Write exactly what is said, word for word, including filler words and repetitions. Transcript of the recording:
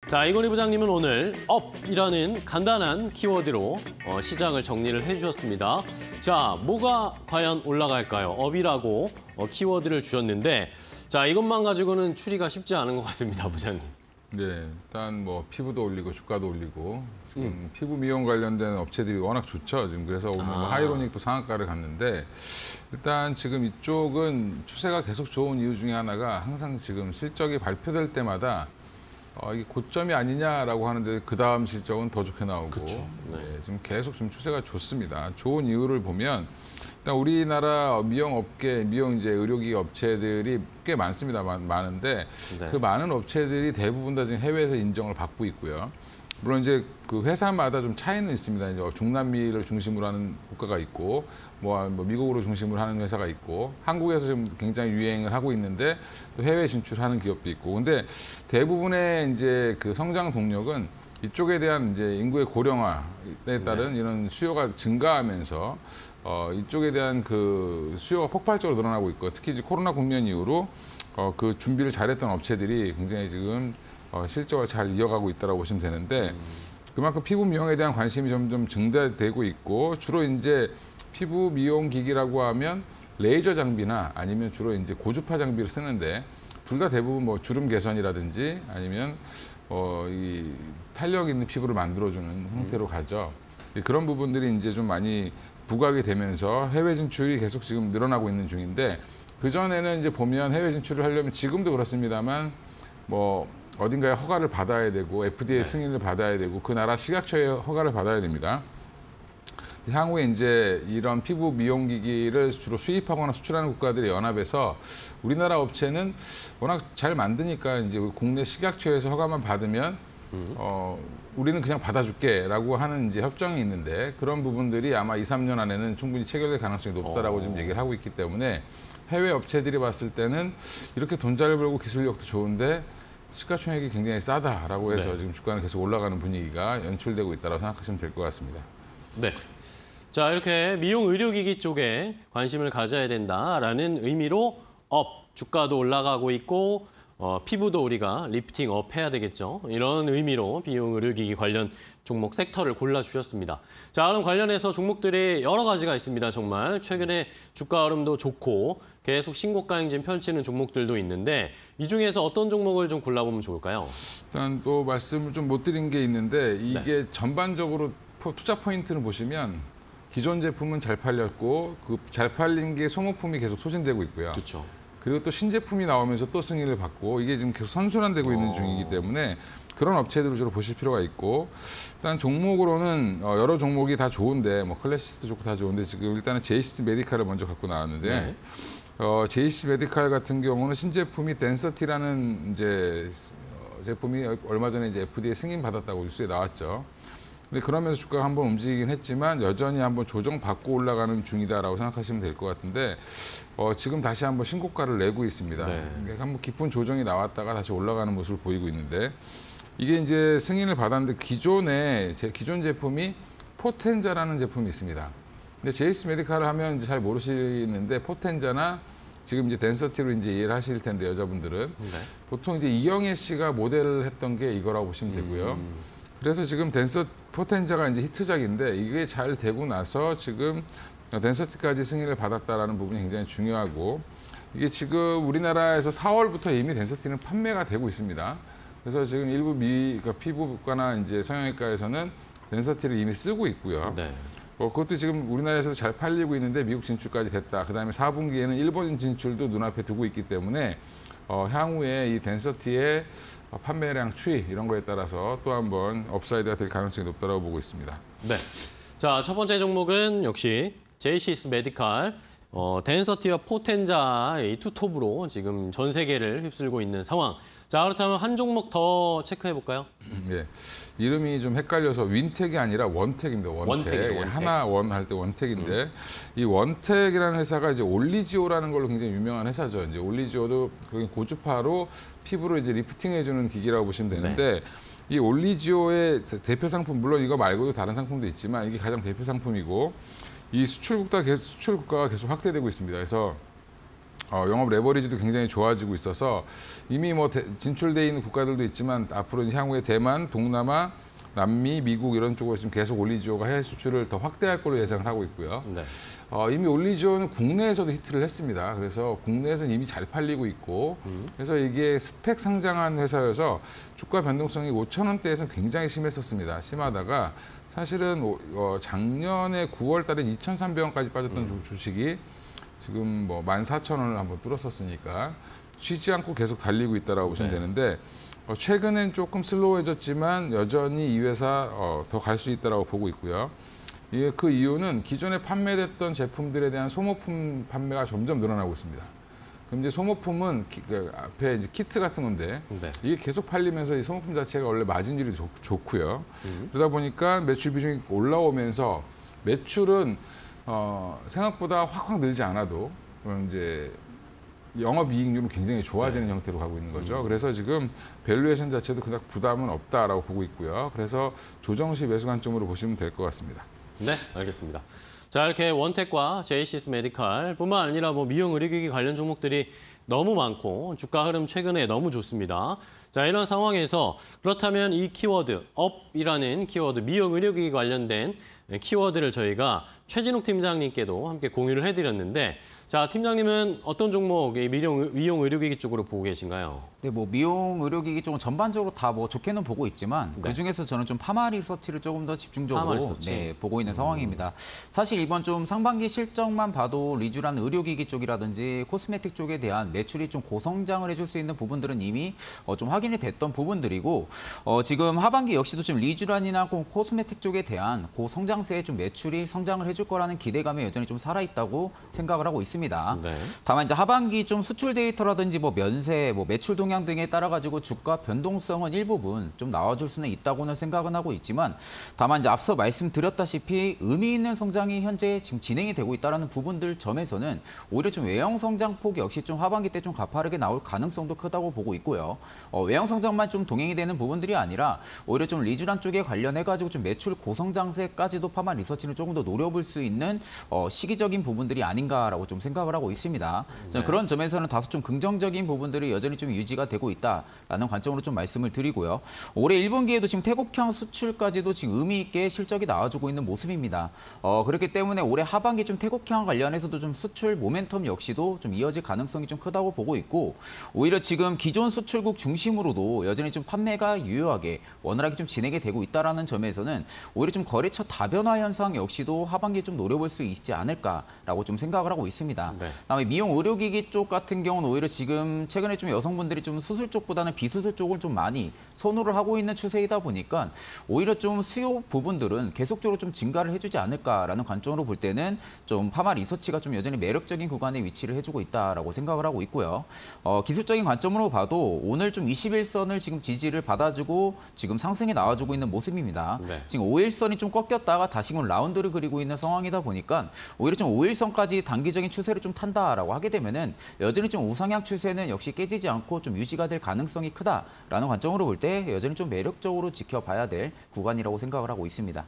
자, 이건희 부장님은 오늘 업이라는 간단한 키워드로 어, 시장을 정리를 해주셨습니다. 자, 뭐가 과연 올라갈까요? 업이라고 어, 키워드를 주셨는데, 자, 이것만 가지고는 추리가 쉽지 않은 것 같습니다, 부장님. 네, 일단 뭐 피부도 올리고 주가도 올리고 지금 음. 피부 미용 관련된 업체들이 워낙 좋죠. 지금 그래서 오늘 아. 뭐 하이로닉도 상한가를 갔는데 일단 지금 이쪽은 추세가 계속 좋은 이유 중에 하나가 항상 지금 실적이 발표될 때마다 어, 이게 고점이 아니냐라고 하는데 그 다음 실적은 더 좋게 나오고 네. 네, 지금 계속 좀 추세가 좋습니다. 좋은 이유를 보면 일단 우리나라 미용 업계, 미용 이제 의료기 업체들이 꽤 많습니다. 많은데 네. 그 많은 업체들이 대부분 다 지금 해외에서 인정을 받고 있고요. 물론 이제 그 회사마다 좀 차이는 있습니다. 이제 중남미를 중심으로 하는 국가가 있고, 뭐, 뭐 미국으로 중심으로 하는 회사가 있고, 한국에서 지금 굉장히 유행을 하고 있는데 또 해외 진출하는 기업도 있고. 근데 대부분의 이제 그 성장 동력은 이쪽에 대한 이제 인구의 고령화에 따른 네. 이런 수요가 증가하면서 어, 이쪽에 대한 그 수요가 폭발적으로 늘어나고 있고, 특히 이제 코로나 국면 이후로 어, 그 준비를 잘했던 업체들이 굉장히 지금 어, 실적을 잘 이어가고 있다고 보시면 되는데 음. 그만큼 피부 미용에 대한 관심이 점점 증대되고 있고 주로 이제 피부 미용 기기라고 하면 레이저 장비나 아니면 주로 이제 고주파 장비를 쓰는데 둘 다 대부분 뭐 주름 개선이라든지 아니면 어, 이 탄력 있는 피부를 만들어주는 형태로 음. 가죠. 그런 부분들이 이제 좀 많이 부각이 되면서 해외 진출이 계속 지금 늘어나고 있는 중인데 그전에는 이제 보면 해외 진출을 하려면 지금도 그렇습니다만 뭐 어딘가에 허가를 받아야 되고 에프디에이 네. 승인을 받아야 되고 그 나라 식약처의 허가를 받아야 됩니다. 향후에 이제 이런 피부 미용기기를 주로 수입하거나 수출하는 국가들의 연합에서 우리나라 업체는 워낙 잘 만드니까 이제 국내 식약처에서 허가만 받으면 음. 어, 우리는 그냥 받아줄게라고 하는 이제 협정이 있는데 그런 부분들이 아마 이, 삼 년 안에는 충분히 체결될 가능성이 높다라고 지금 얘기를 하고 있기 때문에 해외 업체들이 봤을 때는 이렇게 돈 잘 벌고 기술력도 좋은데 시가총액이 굉장히 싸다라고 해서 네. 지금 주가는 계속 올라가는 분위기가 연출되고 있다고 생각하시면 될 것 같습니다. 네. 자, 이렇게 미용 의료기기 쪽에 관심을 가져야 된다라는 의미로 업, 주가도 올라가고 있고 어, 피부도 우리가 리프팅 업 해야 되겠죠. 이런 의미로 미용 의료기기 관련 종목 섹터를 골라주셨습니다. 자, 그럼 관련해서 종목들이 여러 가지가 있습니다. 정말 최근에 주가 흐름도 좋고 계속 신고가 행진 펼치는 종목들도 있는데 이 중에서 어떤 종목을 좀 골라보면 좋을까요? 일단 또 말씀을 좀 못 드린 게 있는데 이게 네. 전반적으로 투자 포인트를 보시면 기존 제품은 잘 팔렸고 그 잘 팔린 게 소모품이 계속 소진되고 있고요. 그렇죠. 그리고 또 신제품이 나오면서 또 승인을 받고 이게 지금 계속 선순환되고 있는 중이기 때문에 그런 업체들을 주로 보실 필요가 있고 일단 종목으로는 여러 종목이 다 좋은데 뭐 클래시스도 좋고 다 좋은데 지금 일단은 제이씨씨 메디칼을 먼저 갖고 나왔는데 네. 어, 제이씨씨 메디칼 같은 경우는 신제품이 덴서티라는 이제 제품이 얼마 전에 이제 에프디에이 승인 받았다고 뉴스에 나왔죠. 근데 그러면서 주가가 한번 움직이긴 했지만 여전히 한번 조정받고 올라가는 중이다라고 생각하시면 될 것 같은데 어, 지금 다시 한번 신고가를 내고 있습니다. 네. 한번 깊은 조정이 나왔다가 다시 올라가는 모습을 보이고 있는데 이게 이제 승인을 받았는데 기존에 제 기존 제품이 포텐자라는 제품이 있습니다. 근데 제이씨씨 메디칼을 하면 이제 잘 모르시는데 포텐자나 지금 이제 덴서티로 이제 이해를 하실 텐데 여자분들은 네. 보통 이제 이영애 씨가 모델을 했던 게 이거라고 보시면 되고요. 음. 그래서 지금 덴서 포텐자가 이제 히트작인데 이게 잘 되고 나서 지금 덴서티까지 승인을 받았다라는 부분이 굉장히 중요하고 이게 지금 우리나라에서 사월부터 이미 덴서티는 판매가 되고 있습니다. 그래서 지금 일부 미 그러니까 피부과나 이제 성형외과에서는 덴서티를 이미 쓰고 있고요. 네. 어, 그것도 지금 우리나라에서도 잘 팔리고 있는데 미국 진출까지 됐다. 그다음에 사 분기에는 일본 진출도 눈앞에 두고 있기 때문에 어, 향후에 이 덴서티의 판매량 추이 이런 거에 따라서 또 한번 업사이드가 될 가능성이 높다고 보고 있습니다. 네. 자, 첫 번째 종목은 역시 제이씨씨 메디칼, 어, 덴서티와 포텐자 이 투톱으로 지금 전 세계를 휩쓸고 있는 상황. 자, 그렇다면 한 종목 더 체크해 볼까요? 네. 이름이 좀 헷갈려서 윈텍이 아니라 원텍입니다. 원텍. 원텍이죠, 원텍. 하나 원 할 때 원텍인데 음. 이 원텍이라는 회사가 이제 올리지오라는 걸로 굉장히 유명한 회사죠. 이제 올리지오도 고주파로 피부를 이제 리프팅해주는 기기라고 보시면 되는데 네. 이 올리지오의 대표 상품 물론 이거 말고도 다른 상품도 있지만 이게 가장 대표 상품이고 이 수출 국가 수출 국가가 계속 확대되고 있습니다. 그래서 어, 영업 레버리지도 굉장히 좋아지고 있어서 이미 뭐 대, 진출돼 있는 국가들도 있지만 앞으로 이제 향후에 대만, 동남아, 남미, 미국 이런 쪽으로 지금 계속 올리지오가 해외 수출을 더 확대할 걸로 예상을 하고 있고요. 네. 어, 이미 올리지오는 국내에서도 히트를 했습니다. 그래서 국내에서는 이미 잘 팔리고 있고 음. 그래서 이게 스펙 상장한 회사여서 주가 변동성이 오천 원대에서 굉장히 심했었습니다. 심하다가 사실은 어, 작년에 구월 달에 이천삼백 원까지 빠졌던 음. 주식이 지금 뭐 만 사천 원을 한번 뚫었었으니까 쉬지 않고 계속 달리고 있다라고 보시면 네. 되는데 어, 최근엔 조금 슬로우해졌지만 여전히 이 회사 어, 더 갈 수 있다라고 보고 있고요. 예, 그 이유는 기존에 판매됐던 제품들에 대한 소모품 판매가 점점 늘어나고 있습니다. 그럼 이제 소모품은 키, 그 앞에 이제 키트 같은 건데 네. 이게 계속 팔리면서 이 소모품 자체가 원래 마진율이 좋, 좋고요. 음. 그러다 보니까 매출 비중이 올라오면서 매출은 어, 생각보다 확확 늘지 않아도 어, 이제 영업이익률은 굉장히 좋아지는 네. 형태로 가고 있는 거죠. 음. 그래서 지금 밸류에이션 자체도 그닥 부담은 없다라고 보고 있고요. 그래서 조정 시 매수 관점으로 보시면 될 것 같습니다. 네, 알겠습니다. 자, 이렇게 원텍과 제이시스 메디칼 뿐만 아니라 뭐 미용 의료기기 관련 종목들이 너무 많고 주가 흐름 최근에 너무 좋습니다. 자, 이런 상황에서 그렇다면 이 키워드, 업이라는 키워드, 미용 의료기기 관련된 키워드를 저희가 최진욱 팀장님께도 함께 공유를 해드렸는데 자, 팀장님은 어떤 종목, 이 미용, 미용 의료기기 쪽으로 보고 계신가요? 네, 뭐 미용 의료기기 쪽은 전반적으로 다 뭐 좋게는 보고 있지만 네. 그 중에서 저는 좀 파마 리서치를 조금 더 파마 집중적으로 리서치. 네, 보고 있는 상황입니다. 사실 이번 좀 상반기 실적만 봐도 리쥬란 의료기기 쪽이라든지 코스메틱 쪽에 대한 매출이 좀 고성장을 해줄 수 있는 부분들은 이미 어, 좀 확인이 됐던 부분들이고 어, 지금 하반기 역시도 지금 리쥬란이나 코스메틱 쪽에 대한 고성장세의 좀 매출이 성장을 해줄 거라는 기대감이 여전히 좀 살아있다고 생각을 하고 있습니다. 네. 다만 이제 하반기 좀 수출 데이터라든지 뭐 면세, 뭐 매출 동향 등에 따라 가지고 주가 변동성은 일부분 좀 나와줄 수는 있다고는 생각은 하고 있지만 다만 이제 앞서 말씀드렸다시피 의미 있는 성장이 현재 지금 진행이 되고 있다는 부분들 점에서는 오히려 좀 외형 성장폭 역시 좀 하반기 때 좀 가파르게 나올 가능성도 크다고 보고 있고요. 어, 외형 성장만 좀 동행이 되는 부분들이 아니라 오히려 좀 리쥬란 쪽에 관련해 가지고 좀 매출 고성장세까지도 파마 리서치는 조금 더 노려볼 수 있는 어, 시기적인 부분들이 아닌가라고 좀 생각을 하고 있습니다. 네. 그런 점에서는 다소 좀 긍정적인 부분들이 여전히 좀 유지가 되고 있다라는 관점으로 좀 말씀을 드리고요. 올해 일 분기에도 지금 태국향 수출까지도 지금 의미 있게 실적이 나와주고 있는 모습입니다. 어, 그렇기 때문에 올해 하반기 좀 태국향 관련해서도 좀 수출 모멘텀 역시도 좀 이어질 가능성이 좀 크다고 보고 있고 오히려 지금 기존 수출국 중심으로도 여전히 좀 판매가 유효하게 원활하게 좀 진행이 되고 있다라는 점에서는 오히려 좀 거래처 다변화 현상 역시도 하반기에 좀 노려볼 수 있지 않을까라고 좀 생각을 하고 있습니다. 네. 그다음에 미용 의료기기 쪽 같은 경우는 오히려 지금 최근에 좀 여성분들이 좀 수술 쪽보다는 비수술 쪽을 좀 많이 선호를 하고 있는 추세이다 보니까 오히려 좀 수요 부분들은 계속적으로 좀 증가를 해주지 않을까라는 관점으로 볼 때는 좀 파마 리서치가 좀 여전히 매력적인 구간에 위치를 해주고 있다라고 생각을 하고 있고요. 어, 기술적인 관점으로 봐도 오늘 좀 이십일 선을 지금 지지를 받아주고 지금 상승이 나와주고 있는 모습입니다. 네. 지금 오일선이 좀 꺾였다가 다시금 라운드를 그리고 있는 상황이다 보니까 오히려 좀 오일선까지 단기적인 추세를 좀 탄다라고 하게 되면은 여전히 좀 우상향 추세는 역시 깨지지 않고 좀 유지가 될 가능성이 크다라는 관점으로 볼 때 여전히 좀 매력적으로 지켜봐야 될 구간이라고 생각을 하고 있습니다.